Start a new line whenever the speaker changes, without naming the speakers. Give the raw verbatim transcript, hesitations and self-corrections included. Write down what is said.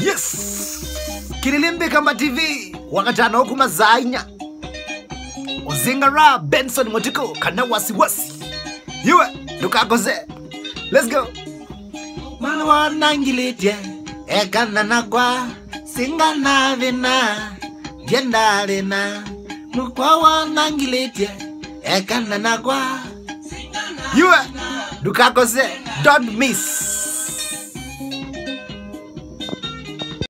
Yes. Kililimbi kama T V. Wakatana huku mazainya. Ozingara Benson Motiko kana wasiwasi. Yue dukakoze. Let's go. Mana wanangilitye ekana nakwa singana vina jendarena mukwa wanangilitye ekana nakwa. Yue dukakoze. Don't miss.